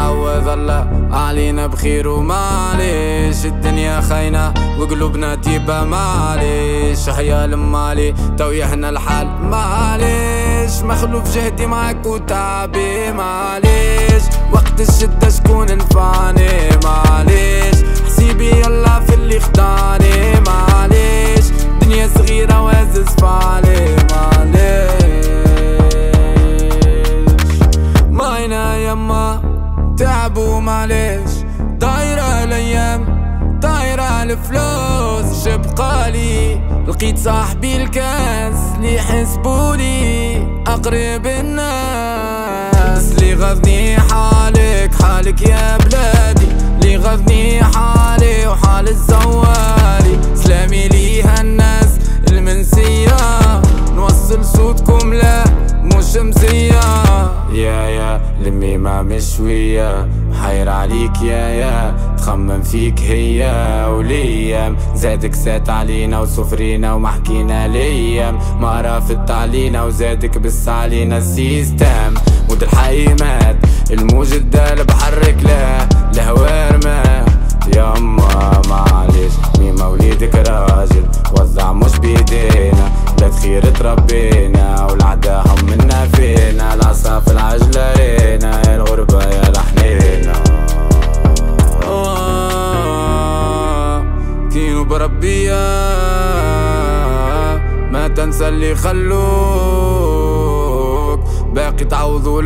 يعوض الله علينا بخير ومعليش. الدنيا خاينة وقلوبنا تيبة معليش. حيا لمالي تويحنا الحال معليش. مخلوف جهدي معاك وتعبي معليش. وقت الشدة شكون نفعني معليش. حسيبي يلا في اللي خدعني معليش. دنيا صغيرة وازز فعلي معليش. ماينا يما تعبوا معليش. طايرة الايام طايرة الفلوس شبقالي. لقيت صاحبي الكاس اللي يحسبولي اقرب الناس. اللي غضني حالك يا بلادي. اللي غضني حالي وحال الزوالي. سلامي ليها الناس المنسية. نوصل صوتكم لا مش مزية. يا لمي ما مشوية حير عليك يا تخمم فيك هي وليام. زادك سات علينا وسفرينا ومحكينا ليام. ما رافت علينا وزادك بس علينا السيستم. ود الحيمات الموج الدال بحرك له الهوا رماه. يما معليش ميما وليدك راجل وزع مش بيدينا. لا خير تربينا والعدا هم منا فينا. العصا في العجلة رينا الغربة يا لحنينا. كينو بربية ما تنسى اللي خلوك. باقي تعوضوا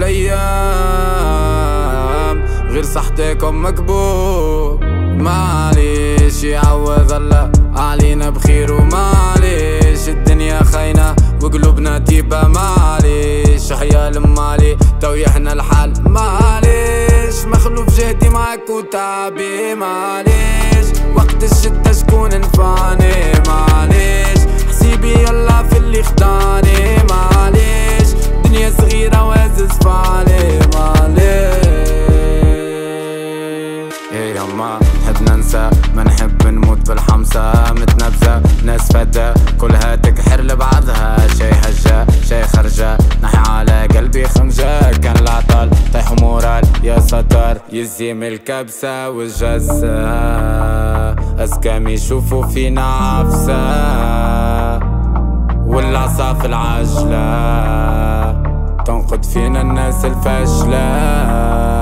الايام غير صحتكم مكبوب. معليش يعوض الله علينا بخير ومعليش. الدنيا خاينة وقلوبنا تيبة معليش. حيا لمالي تويحنا الحال معليش. مخلوف جهدي معاك وتعبي معليش. وقت الشدة شكون نفعني معليش. حسيبي يلا في اللي خدعني معليش. دنيا صغيرة وازز فعلي معليش. ايه يما نحب ننسى ما نحب نموت بالحمسة. متنبذة ناس فدة كلها تكحر لبعضها. شي هجة شي خرجة نحي على قلبي خنجة. كان العطل طيح مورال يا سطر يزيم الكبسة والجزة. أسكام يشوفوا فينا عفسة والعصا في العجلة تنقد فينا الناس الفاشلة.